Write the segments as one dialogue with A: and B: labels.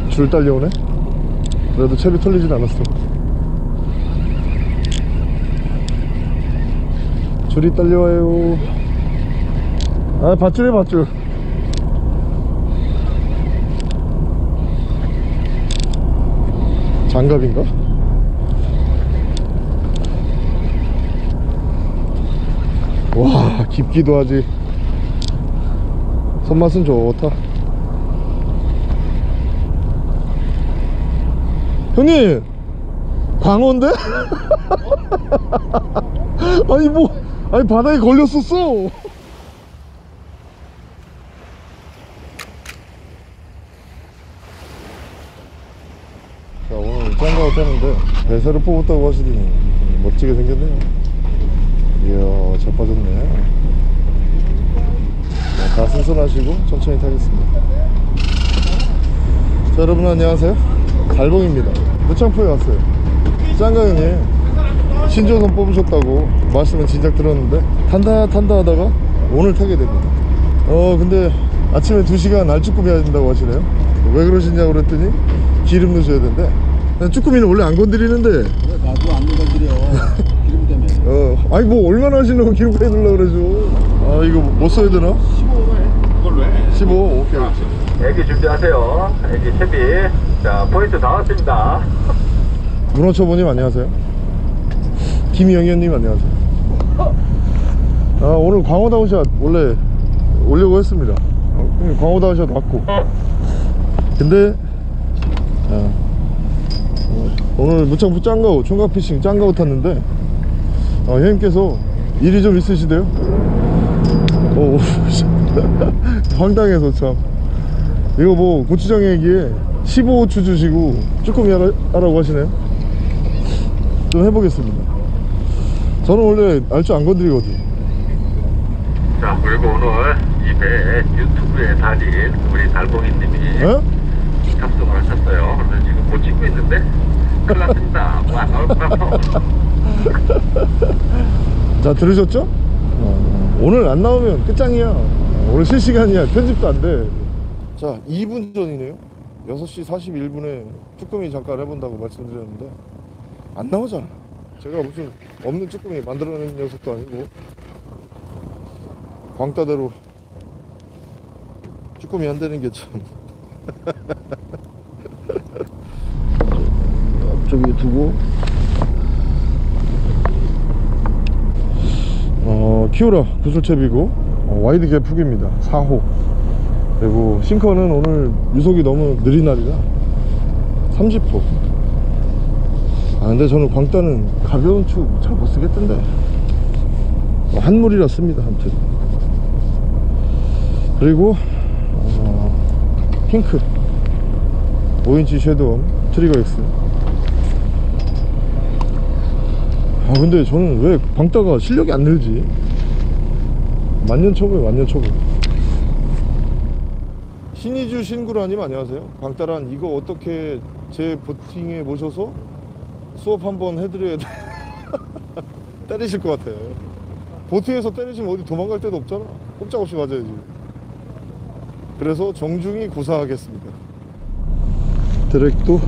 A: 줄 딸려오네. 그래도 채비 털리진 않았어. 줄이 딸려와요. 아, 밧줄이야, 밧줄. 장갑인가? 와, 깊기도 하지. 손맛은 좋다. 형님, 광어인데? 아니 뭐, 아니 바다에 걸렸었어. 자, 오늘 짱가웃 하는데 배새를 뽑았다고 하시더니 멋지게 생겼네요. 이야, 잘 빠졌네. 다 순순하시고 천천히 타겠습니다. 자, 여러분 안녕하세요. 달봉입니다. 무창포에 왔어요. 짱가 형님 신조선 뽑으셨다고 말씀은 진작 들었는데 탄다 하다가 오늘 타게 됩니다. 근데 아침에 2시간 알쭈꾸미 해야 된다고 하시네요. 왜 그러시냐고 그랬더니 기름 넣으셔야 된대. 쭈꾸미는 원래 안 건드리는데.
B: 왜 나도 안 건드려. 기름 때문에.
A: 아니 뭐 얼마나 하시려고 기름 빼주려고 그러죠. 아, 이거 뭐 써야 되나?
B: 15로 해. 그걸로 해.
A: 15. 오케이.
C: 애기 준비하세요. 애기 채비. 자, 포인트 나왔습니다.
A: 문어초보님 안녕하세요. 김영현님 안녕하세요. 아, 오늘 광어다운샷 원래 오려고 했습니다. 광어다운샷 왔고, 근데 오늘 무창포 짱가우 총각피싱 짱가우 탔는데 형님께서 일이 좀 있으시대요. 황당해서 참. 이거 뭐 고추장 얘기에 15호추 주시고 쭈꾸미 하라고 하시네요. 좀 해보겠습니다. 저는 원래 알줄 안 건드리거든.
C: 자, 그리고 오늘 이 배 유튜브에 달린 우리 달봉이님이 탑승을 하셨어요. 그래서 지금 못 찍고 있는데 큰일 났습니다. 와, 나올까요?
A: 자, 들으셨죠? 오늘 안 나오면 끝장이야. 오늘 실시간이야. 편집도 안 돼. 자, 2분 전이네요. 6시 41분에 쭈꾸미 잠깐 해본다고 말씀드렸는데 안 나오잖아. 제가 무슨 없는 쭈꾸미 만들어낸 녀석도 아니고 광따대로 쭈꾸미 안 되는 게 참. 앞쪽에 두고 키오라 구슬채비고 와이드 갭 훅입니다. 4호. 그리고 싱커는 오늘 유속이 너무 느린 날이라 30호. 근데 저는 광따는 가벼운 축 잘 못 쓰겠던데. 한물이라 씁니다. 아무튼. 그리고 핑크 5인치 섀도우 트리거 X. 근데 저는 왜 광따가 실력이 안 늘지? 만년초보예요, 만년초보. 신이주 신구라님 안녕하세요. 광따란 이거 어떻게 제 보팅에 모셔서 수업 한번 해드려야 돼. 때리실 것 같아요. 보팅에서 때리시면 어디 도망갈 데도 없잖아. 꼼짝없이 맞아야지. 그래서 정중히 구사하겠습니다. 드랙도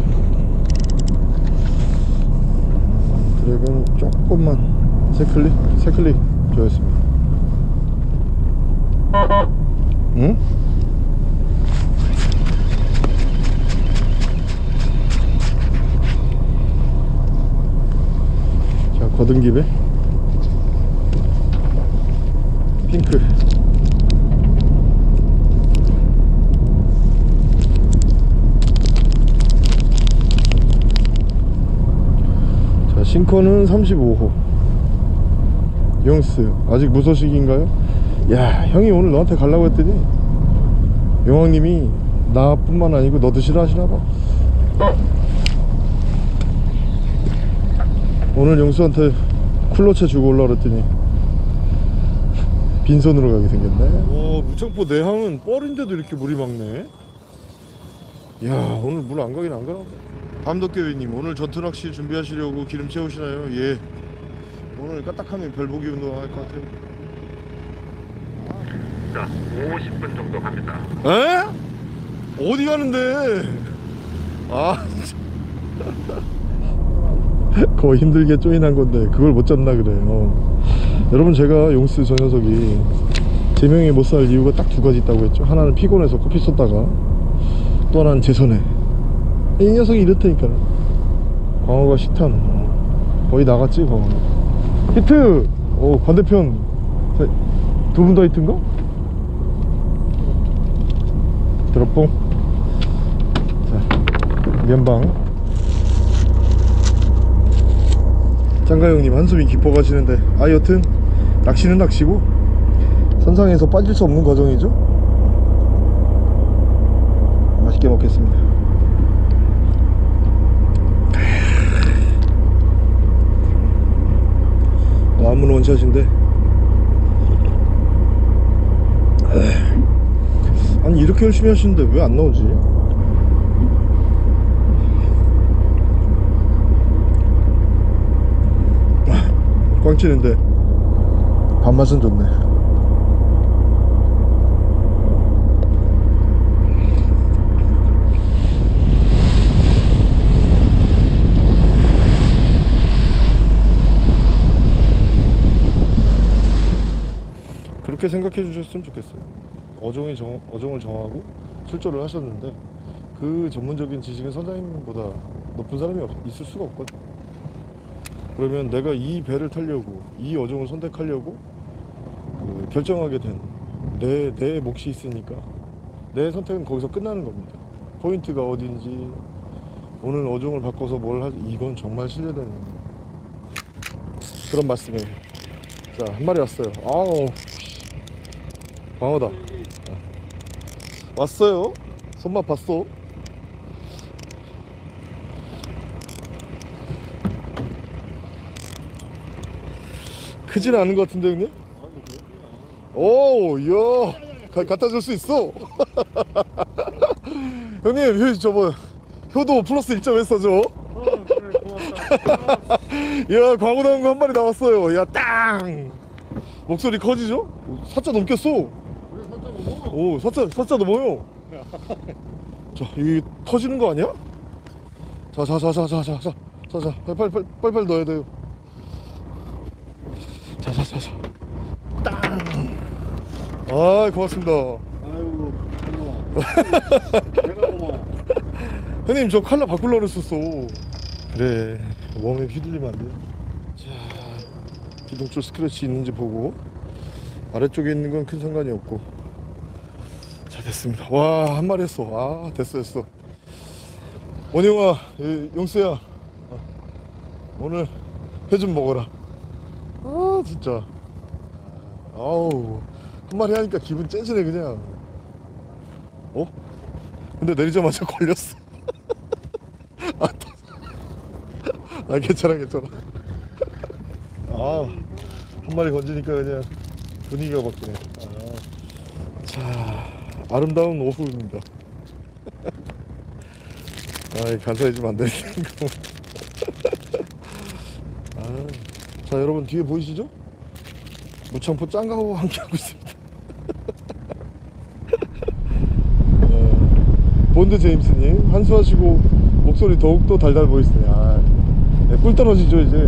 A: 드랙은 조금만 세 클릭 좋았습니다. 응? 자, 거등기배 핑크. 자, 싱커는 35호 용스. 아직 무소식인가요? 야, 형이 오늘 너한테 가려고 했더니 용왕님이 나뿐만 아니고 너도 싫어하시나봐. 오늘 용수한테 쿨러채 주고 올라 그랬더니 빈손으로 가게 생겼네. 와, 무창포 내항은 뻘인데도 이렇게 물이 막네. 야, 오늘 물 안 가긴 안 가나. 밤덕교회님, 오늘 전투낚시 준비하시려고 기름 채우시나요? 예, 오늘 까딱하면 별보기 운동할 것 같아요.
C: 자, 50분 정도 갑니다.
A: 에? 어디 가는데? 아 거의 힘들게 조인한 건데 그걸 못 잡나 그래요. 여러분 제가 용스 저 녀석이 제명에 못 살 이유가 딱 두 가지 있다고 했죠. 하나는 피곤해서 커피 쏟다가, 또 하나는 제 손에. 이 녀석이 이렇다니까. 광어가 식탐 거의 나갔지 광어. 히트! 오 반대편 두 분 다 히트인가? 드롭봉. 자 면방. 짱가 형님 한숨이 깊어 가시는데, 여튼 낚시는 낚시고 선상에서 빠질 수 없는 과정이죠. 맛있게 먹겠습니다. 아무나 원샷인데, 아니 이렇게 열심히 하시는데 왜 안 나오지? 꽝 치는데 밥맛은 좋네. 그렇게 생각해 주셨으면 좋겠어요. 어종을 정하고 출조를 하셨는데 그 전문적인 지식은 선장님보다 높은 사람이 있을 수가 없거든. 그러면 내가 이 배를 타려고, 이 어종을 선택하려고 결정하게 된 내 몫이 있으니까 내 선택은 거기서 끝나는 겁니다. 포인트가 어딘지, 오늘 어종을 바꿔서 뭘 하지, 이건 정말 신뢰되는 그런 말씀이에요. 자, 한 마리 왔어요. 아우 광어다. 왔어요. 손맛 봤어. 크진 않은 것 같은데 형님? 오, 이야, 갖다 줄 수 있어. 형님, 저거 효도 플러스 1점 했어죠?
B: 그래 고맙다.
A: 야, 광어 나온 거 한 마리 나왔어요. 야, 땅! 목소리 커지죠? 4자 넘겼어.
B: 그래 살짝 먹어.
A: 오, 4자 넘어요. 자, 이게 터지는 거 아니야? 자, 빨리 넣어야 돼요. 자. 땅! 아, 고맙습니다.
B: 아이고 고마워. 내가 고마워.
A: 형님, 저 칼라 바꾸려고 그랬었어. 그래, 웜에 휘둘리면 안 돼. 자, 기둥줄 스크래치 있는지 보고, 아래쪽에 있는 건 큰 상관이 없고. 자, 됐습니다. 와, 한 마리 했어. 아, 됐어. 원영아, 용수야, 오늘 회 좀 먹어라. 아, 진짜. 아우, 한 마리 하니까 기분 째지네 그냥. 근데 내리자마자 걸렸어. 괜찮아. 한 마리 건지니까 그냥 분위기가 바뀌네. 자, 아름다운 오후입니다. 간사해지면 안 되니까. 자, 여러분 뒤에 보이시죠? 무창포 짱가호와 함께하고 있습니다. 본드 제임스님, 한수하시고 목소리 더욱더 달달 보이시네요. 꿀 떨어지죠 이제.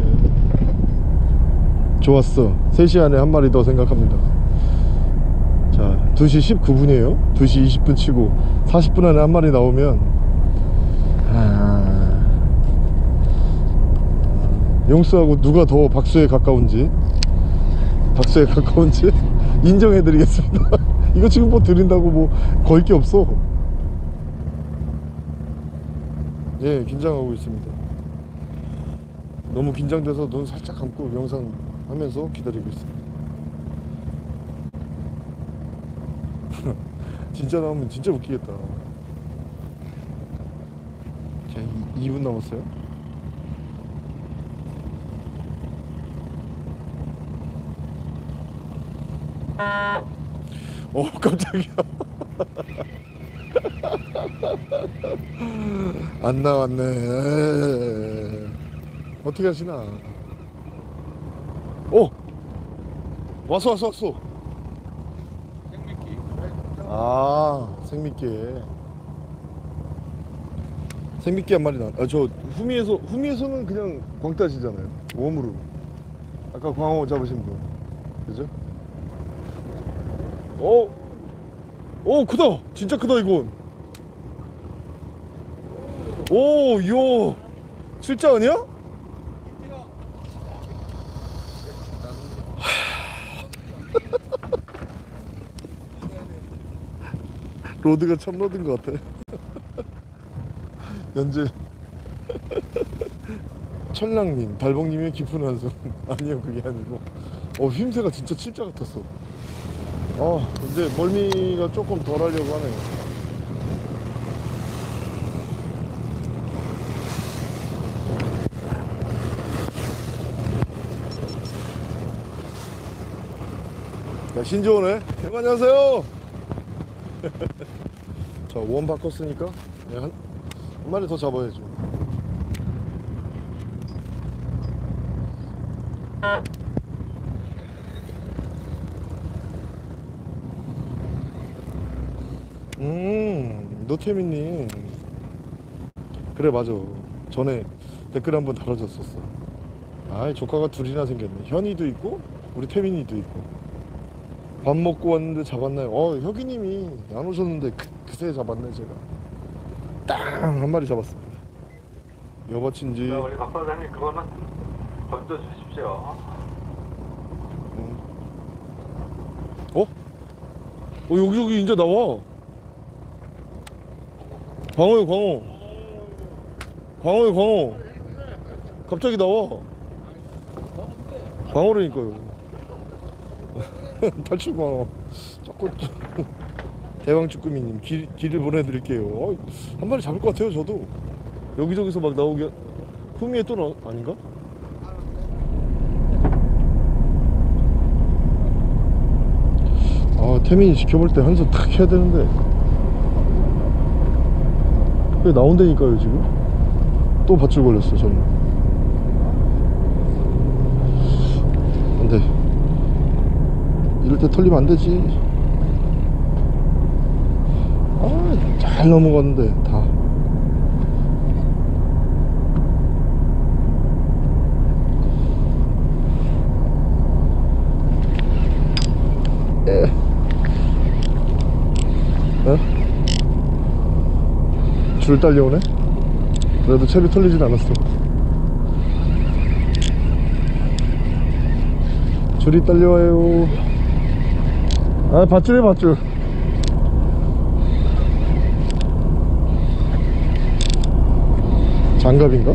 A: 좋았어. 3시 안에 한 마리 더 생각합니다. 자, 2시 19분이에요 2시 20분 치고 40분 안에 한 마리 나오면, 용수하고 누가 더 박수에 가까운지 인정해드리겠습니다. 이거 지금 뭐 드린다고 뭐 거의 게 없어. 예, 긴장하고 있습니다. 너무 긴장돼서 눈 살짝 감고 영상 하면서 기다리고 있습니다. 진짜 나오면 진짜 웃기겠다. 자, 2분 남았어요. 깜짝이야. 안 나왔네. 어떻게 하시나. 왔어.
B: 생미끼.
A: 생미끼. 생미끼 한 마리 저 후미에서는 그냥 광따시잖아요. 웜으로. 아까 광어 잡으신 분. 그죠? 크다. 진짜 크다 이건. 이야. 실자 아니야? 로드가 참 로드인 것 같아. 연재. 철랑님, 달봉님의 깊은 한숨. 아니요, 그게 아니고. 휘임새가 진짜 칠자 같았어. 이제 멀미가 조금 덜 하려고 하네요. 야, 신조어네. 형, 안녕하세요. 자, 원 바꿨으니까 한 마리 더 잡아야죠. 노태민님. 그래, 맞아. 전에 댓글 한번 달아줬었어. 아이, 조카가 둘이나 생겼네. 현이도 있고 우리 태민이도 있고. 밥 먹고 왔는데 잡았나요? 혁이님이 안 오셨는데 그새 잡았네. 제가 땅 한 마리 잡았습니다. 여바친지.
C: 우리 박 사장님 그거는 던져주십시오.
A: 여기 이제 나와. 광어요, 광어. 갑자기 나와. 광어라니까요. 탈출 광어. 자꾸 대왕쭈꾸미님 길을 보내드릴게요. 한 마리 잡을 것 같아요. 저도 여기저기서 막 나오게. 후미에 또 아닌가? 태민이 지켜볼 때 한손 탁 해야 되는데 왜 나온다니까요. 지금 또 밧줄 걸렸어. 저는 안돼. 이럴 때 털리면 안되지. 잘 넘어갔는데 다. 줄 딸려오네. 그래도 채비 털리진 않았어. 줄이 딸려와요. 밧줄이야, 밧줄. 장갑인가?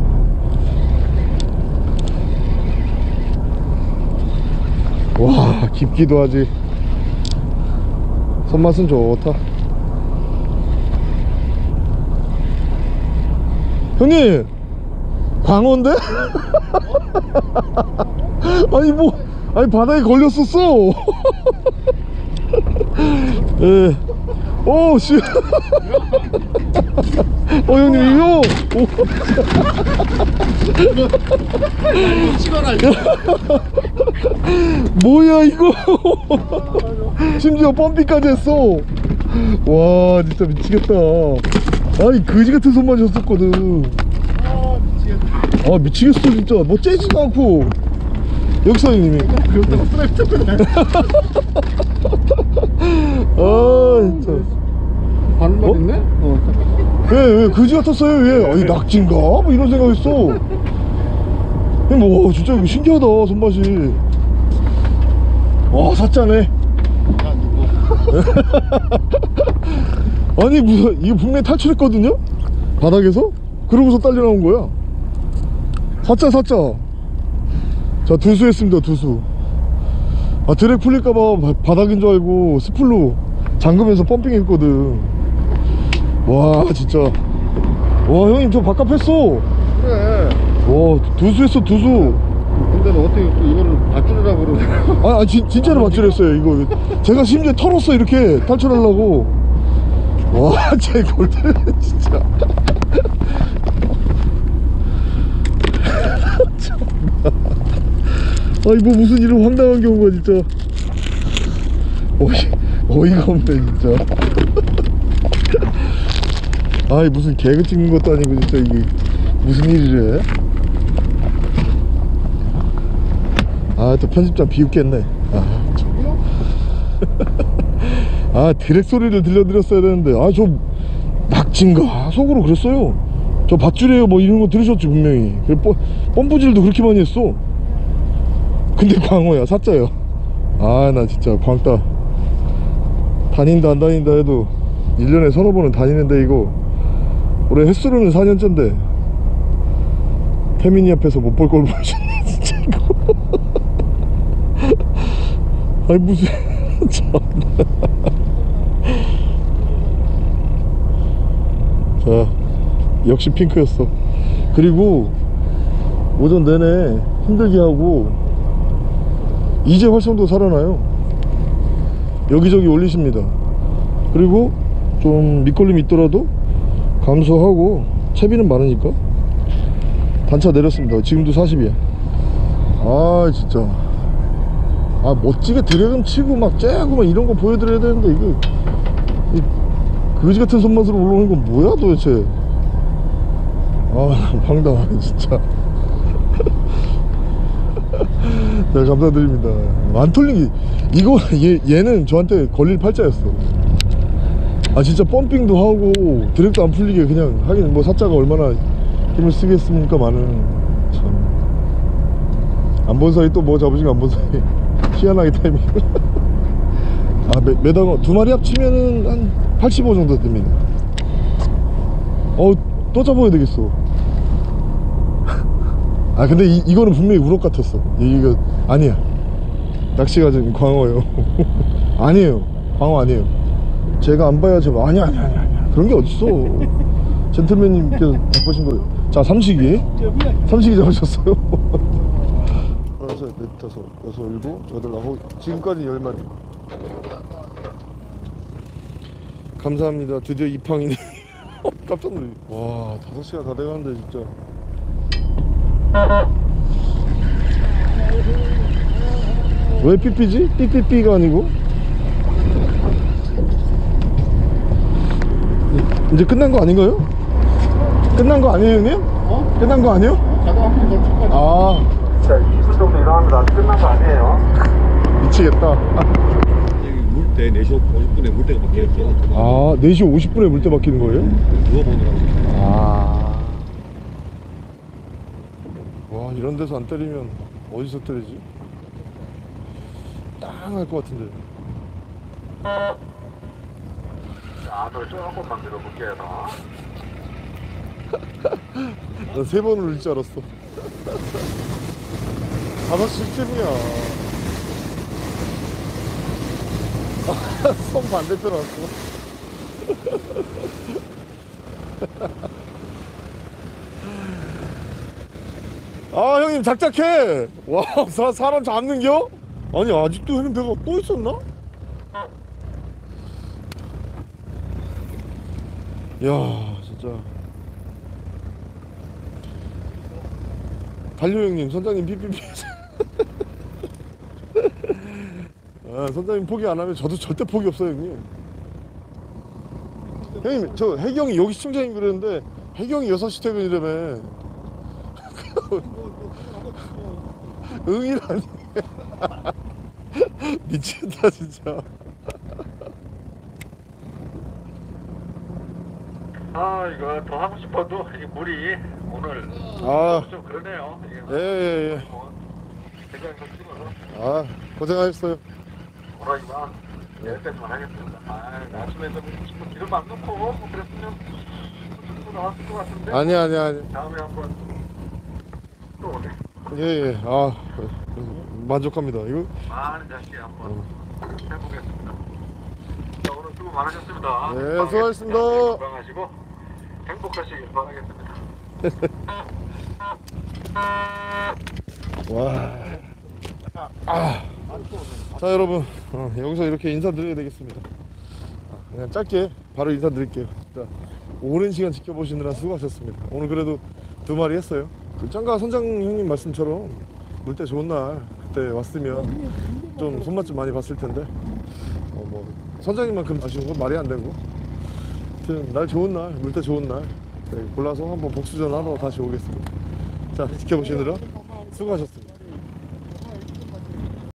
A: 와, 깊기도 하지. 손맛은 좋다. 형님, 광어인데? 아니 바닥에 걸렸었어. 예. 씨. 형님 이거.
B: 찍어라.
A: 뭐야 이거. 심지어 펌핑까지 했어. 와, 진짜 미치겠다. 아니, 그지 같은 손만 줬었거든.
B: 미치겠다.
A: 미치겠어 진짜. 뭐 째지도 않고. 여기 사장님이.
B: 그렇다고 스트라이프 잡고
A: 진짜.
B: 반말 있네?
A: 왜 그지 같았어요. 왜? 아니, 낙지인가? 뭐 이런 생각했어. 뭐 진짜 이거 신기하다. 손맛이. 와, 사짜네. 아니, 무슨 이거 분명히 탈출했거든요? 바닥에서? 그러고서 딸려 나온 거야. 사짜. 자, 두수 했습니다. 두수. 드랙 풀릴까봐 바닥인 줄 알고 스플로 잠그면서 펌핑 했거든. 와, 진짜. 와, 형님 저 바깥 했어.
B: 그래.
A: 와, 두수 했어. 두수.
B: 근데 너 어떻게 또 이거를 밧줄이라고 그러냐?
A: 진짜로 밧줄했어요. 이거 제가 심지어 털었어. 이렇게 탈출하려고. 와, 제 골드 진짜. 아니, 뭐 무슨 이런 황당한 경우가 진짜. 어이가 없네 진짜. 아이 무슨 개그 찍는 것도 아니고 진짜 이게 무슨 일이래. 아 또 편집장 비웃겠네. 아 드랙 소리를 들려드렸어야 되는데 아 저 낙진가 속으로 그랬어요. 저 밧줄이에요 뭐 이런 거 들으셨지 분명히. 펌프질도 그렇게 많이 했어. 근데 광어야 사자요. 아 나 진짜 광따. 다닌다 안 다닌다 해도 1년에 서너 번은 다니는데 이거 올해 횟수로는 4년째인데 태민이 앞에서 못 볼 걸 보여줬네 진짜 이거. 아니 무슨 자 역시 핑크였어. 그리고 오전 내내 힘들게 하고 이제 활성도 살아나요. 여기저기 올리십니다. 그리고 좀 밑걸림이 있더라도 감소하고 채비는 많으니까 단차 내렸습니다. 지금도 40이야 아 진짜 아 멋지게 드래곤 치고 막 째고 막 이런 거 보여드려야 되는데 이거 이 그지 같은 손맛으로 올라오는 건 뭐야 도대체. 아 황당하네 진짜. 네 감사드립니다. 안 털린 게 이거 얘는 저한테 걸릴 팔자였어. 아 진짜 펌핑도 하고 드랙도 안 풀리게 그냥 하긴 뭐 사자가 얼마나 힘을 쓰겠습니까 많은. 참 안 본 사이 또 뭐 잡으신 거 안 본 사이 희한하게 타이밍. 아 매당어 두 마리 합치면은 한 85 정도 됩니다. 또 잡아야 되겠어. 아 근데 이거는 분명히 우럭 같았어. 이거 아니야. 낚시가 좀 광어예요. 아니에요 광어 아니에요. 제가 안 봐야지. 아니야 그런 게 어딨어. 젠틀맨님께서 바꾸신 거예요. 자 삼식이 잡으셨어요. 하나 셋넷 다섯 여섯 일곱 여덟 아홉 지금까지 10마리. 감사합니다. 드디어 입항이네. 깜짝 놀래. 와 5시간 다 돼가는데 진짜. 왜 삐삐지? 삐삐삐가 아니고. 이제 끝난 거 아닌가요? 끝난 거 아니에요 형님? 끝난 거 아니에요? 아
C: 자 20분 정도 일어납니다. 아직 끝난 거 아니에요.
A: 미치겠다.
B: 여기 물때 4시 50분에 물때가 바뀌었어.
A: 아 4시 50분에 물때 바뀌는 거예요?
B: 누워보느라고.
A: 와 이런 데서 안 때리면 어디서 때리지? 땅할 것 같은데.
C: 자, 더 조금만 밀어볼게요.
A: 난 3번을 울릴 줄 알았어. 5시쯤이야. 손 반대편 왔어. 아 형님 작작해. 와 사람 잡는겨? 아니 아직도 형님 배가 또 있었나? 야 진짜 달려 형님 선장님 피피피. 아, 선장님 포기 안 하면 저도 절대 포기 없어요 형님. 형님 저 혜경이 여기 시청자님 그랬는데 혜경이 6시 퇴근이라며. 응이라니. 미치겠다 진짜.
C: 아 이거 더 하고 싶어도 이 물이 오늘 좀 그러네요.
A: 예예예.
C: 대장에서 찍어서
A: 아 고생하셨어요.
C: 호랑이만 낼 때만 하겠습니다. 아 아침에 좀 기름 안 넣고 뭐 그랬으면 좀 나왔을 것 같은데.
A: 아니
C: 다음에 한번 또 오네.
A: 예예. 아 만족합니다 이거.
C: 많은 자식 한번 해보겠습니다. 자 오늘 수고 많으셨습니다.
A: 네 수고하셨습니다.
C: 건강하시고 행복하시길 바라겠습니다.
A: 와. 자 여러분 여기서 이렇게 인사드려야 되겠습니다. 그냥 짧게 바로 인사드릴게요. 자, 오랜 시간 지켜보시느라 수고하셨습니다. 오늘 그래도 2마리 했어요. 그 짱가 선장 형님 말씀처럼 물때 좋은 날 그때 왔으면 좀 손맛 좀 많이 봤을 텐데 뭐 선장님만큼 아쉬운 건 말이 안 되고 아무튼 날 좋은 날, 물때 좋은 날 골라서 한번 복수전 하러 다시 오겠습니다. 자, 지켜보시느라 수고하셨습니다.